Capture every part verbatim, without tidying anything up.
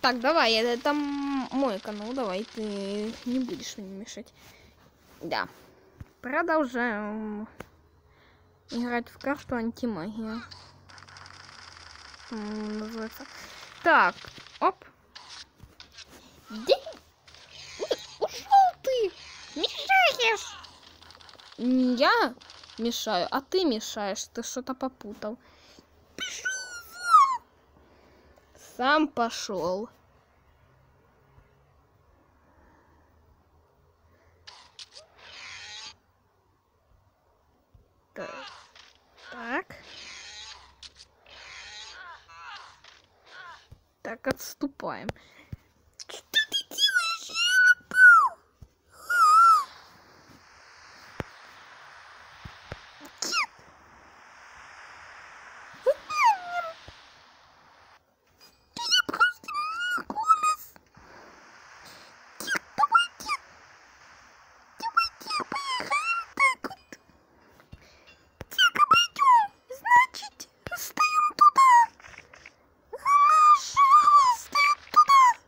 Так, давай, это мой канал, давай, ты не будешь мне мешать. Да. Продолжаем играть в карту антимагия. Называется. Так, оп. Где? Ушел ты! Мешаешь! Я мешаю, а ты мешаешь. Ты что-то попутал. Пошел вон! Сам пошел. Так. Так. Так, отступаем. Что ты делаешь? Я напал! Нет! Ты не просто меня голос! Нет, давайте! Давайте поиграем так вот! Так, обойдем! Значит, стоим туда! Наша стоит туда!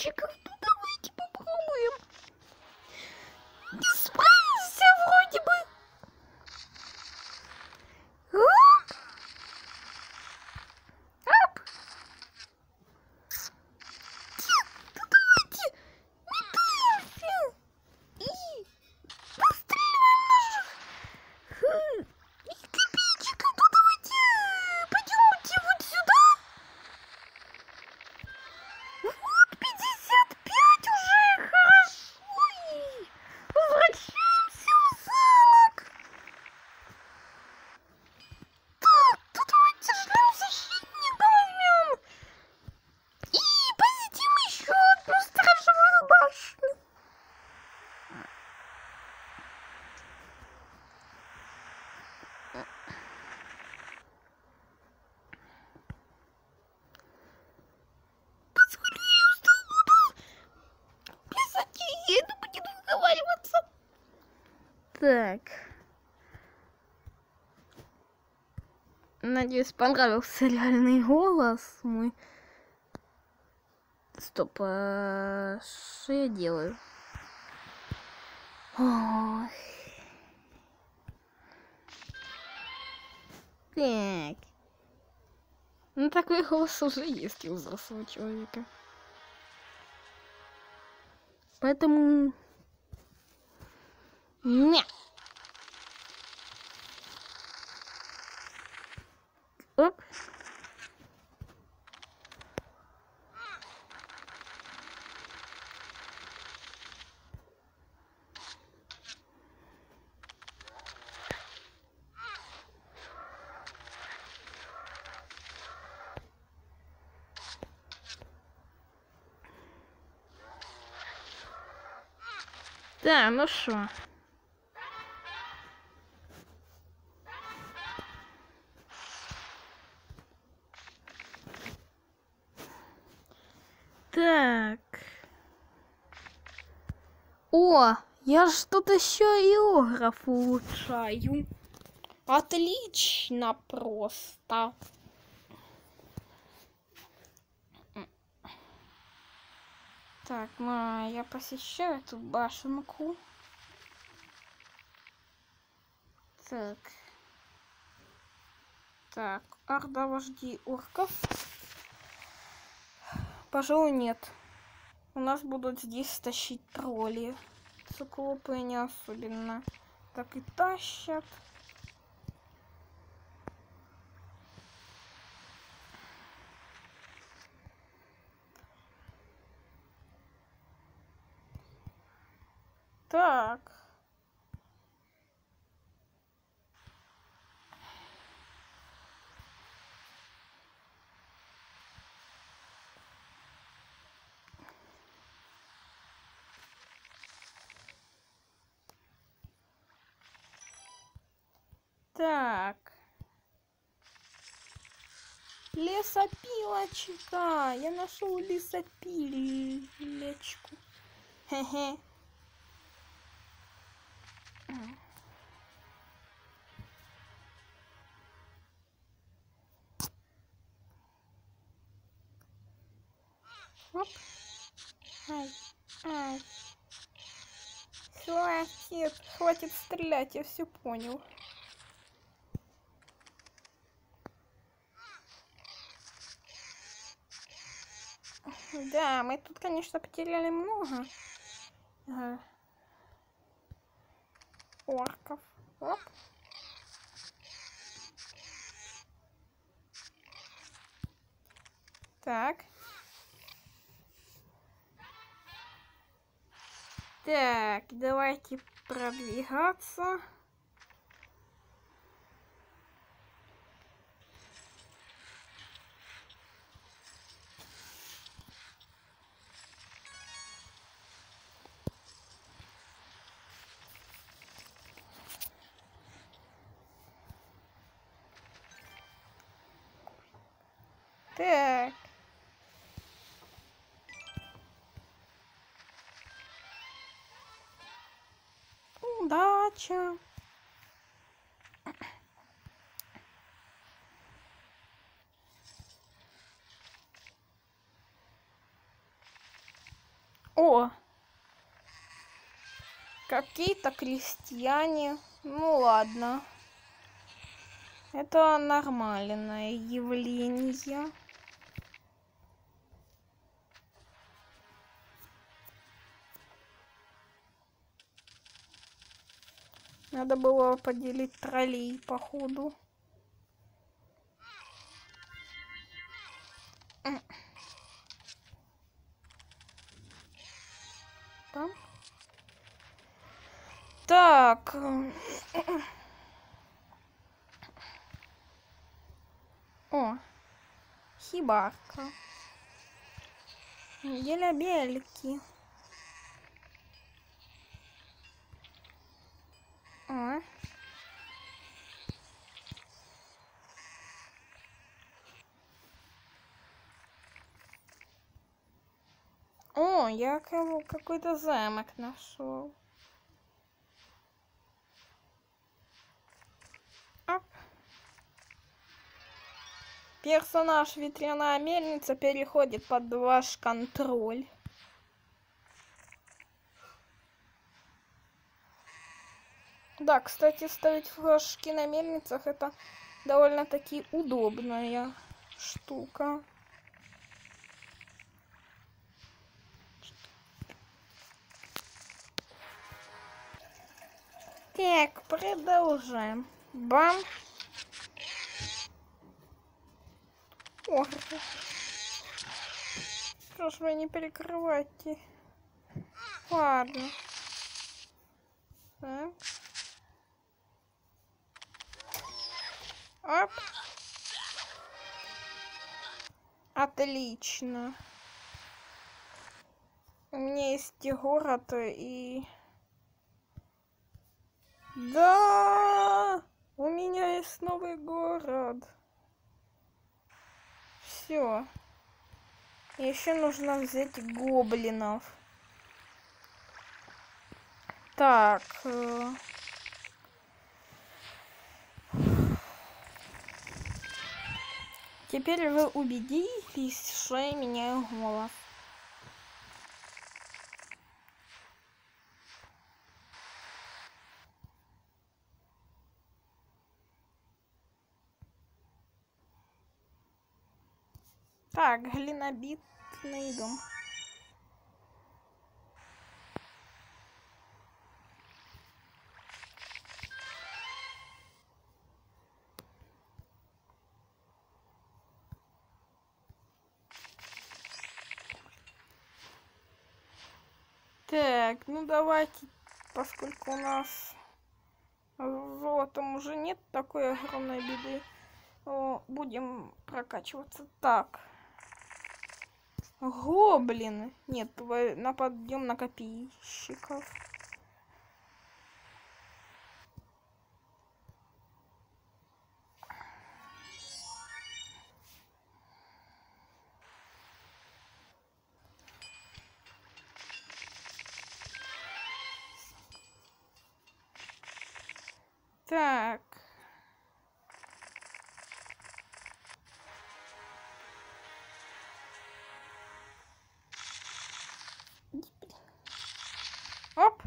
кирпичиков. Ну, давайте попробуем. Не справился вроде бы. Оп. Оп. Нет, ну давайте метаемся. И постреливаем наших хм, кирпичиков. Ну давайте пойдемте вот сюда. Вот пятьдесят пять уже, хорошо. И возвращаемся в замок. Так, тут давайте шлем защитника возьмем. И посетим еще одну сторожевую башню. Поскольку я устал, буду писать и еду, будем разговариваться. Так. Надеюсь, понравился реальный голос мой. Стоп, а что я делаю? Ой. Так. Ну, такой голос уже есть у взрослого человека. Поэтому... Не. Оп. Да, ну шо. Так. О, я ж тут еще иограф улучшаю. Отлично просто. Так, ну я посещаю эту башенку. Так. Так, орда вождей орков. Пожалуй, нет. У нас будут здесь тащить тролли. Циклопы не особенно так и тащат. Так. Так. Лесопилочка. Я нашел лесопилечку. Хе-хе. Оп. Ай, ай. Хватит, хватит стрелять, я все понял. Да, мы тут, конечно, потеряли много ага. орков. Оп. Так. Так, давайте продвигаться. Так. Удача. О! Какие-то крестьяне. Ну ладно. Это нормальное явление. Надо было поделить троллей, походу. Там. Так. О, хибарка. Для бельки. О. О, я какой-то замок нашел. Оп. Персонаж ветряная мельница переходит под ваш контроль. Да, кстати, ставить флажки на мельницах это довольно-таки удобная штука. Так, продолжаем. Бам. О, прошу вы не перекрывайте. Ладно. Так. Оп. Отлично. У меня есть и город, и... Да! У меня есть новый город. Все. Еще нужно взять гоблинов. Так. Э... Теперь вы убедились, что я меняю голос. Так, глинобитный дом. Так, ну давайте, поскольку у нас золотом уже нет такой огромной беды, будем прокачиваться. Так. Гоблины. Нет, нападем на копейщиков. Так. Оп.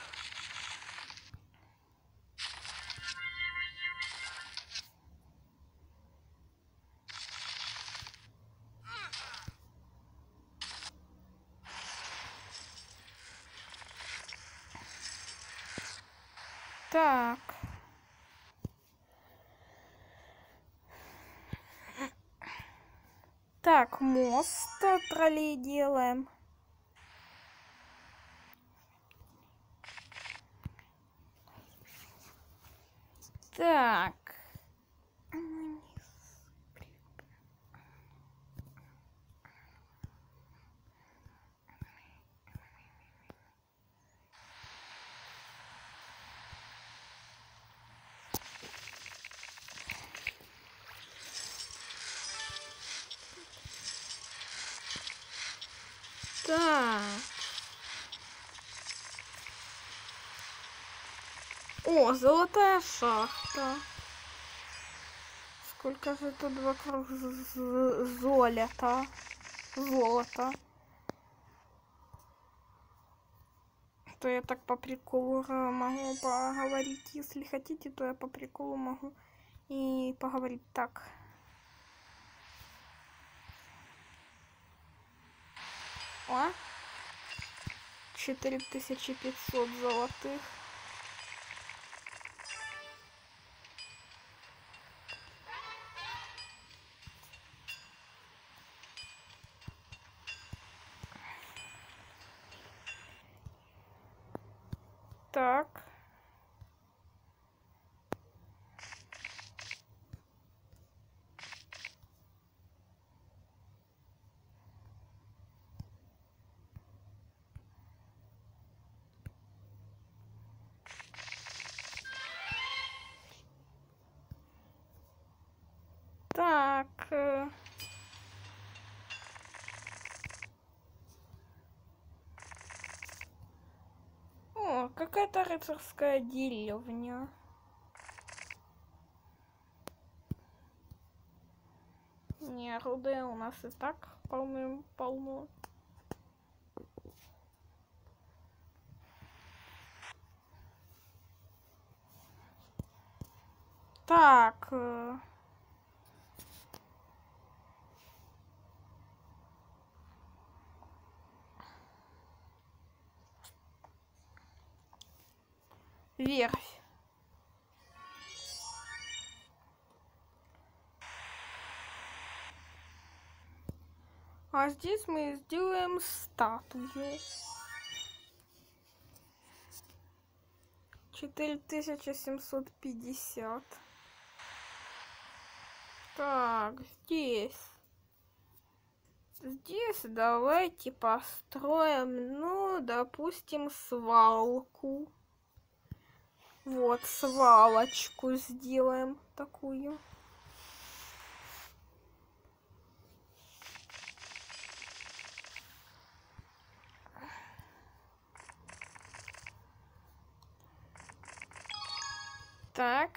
Так. Так, мост троллей делаем. Так. Так. О, золотая шахта. Сколько же тут вокруг золота? Золото. что я так по приколу могу поговорить. Если хотите, то я по приколу могу и поговорить так. О! четыре тысячи пятьсот золотых. Так. Так. Э... О, какая-то рыцарская деревня. Не, руды у нас и так полно-полно. Так. Э... Верфь. А здесь мы сделаем статую. четыре тысячи семьсот пятьдесят. Так, здесь. Здесь давайте построим, ну, допустим, свалку. Вот, свалочку сделаем такую. Так.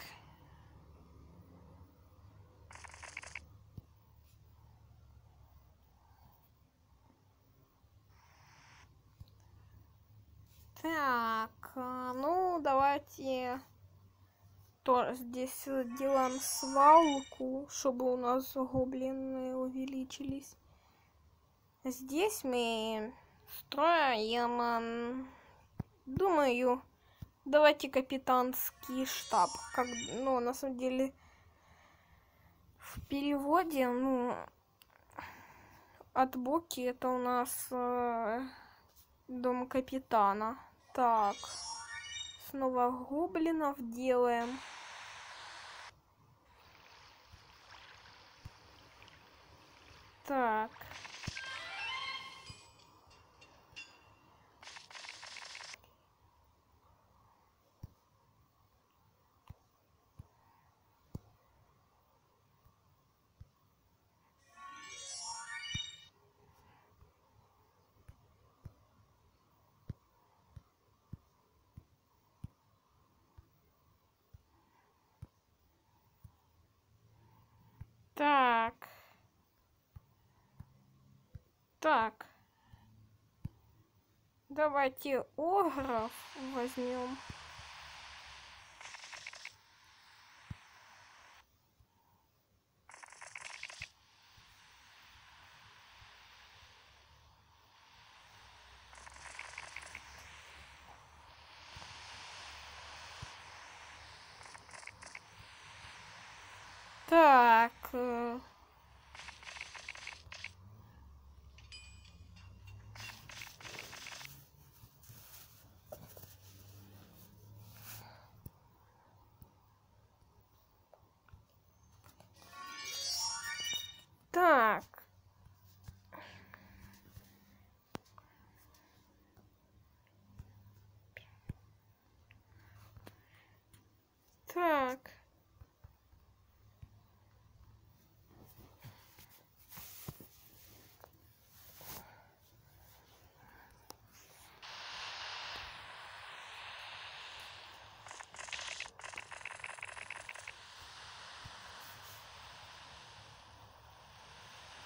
Так, ну, давайте тоже здесь делаем свалку, чтобы у нас гоблины увеличились. Здесь мы строим, думаю, давайте капитанский штаб. Как, ну, на самом деле, в переводе, ну, от Буки это у нас э, дом капитана. Так, снова гоблинов делаем. Так. Так. Так. Давайте огров возьмем. Так. Э... Так. Так.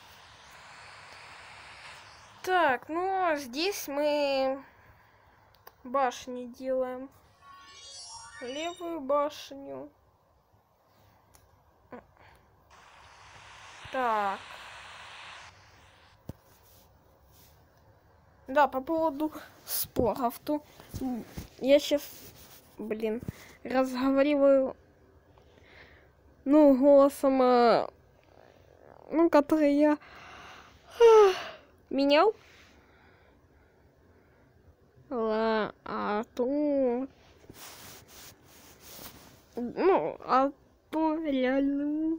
Так, ну, здесь мы башни делаем. Левую башню. Так. Да, по поводу споров, то я сейчас, блин, разговариваю, ну, голосом, э, ну, который я э, менял. Ла, а то, ну, а то реально.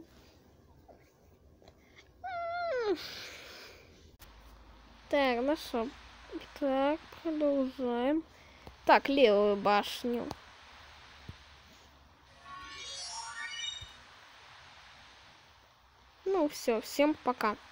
Так, ну что? Так, продолжаем. Так, левую башню. Ну все, всем пока.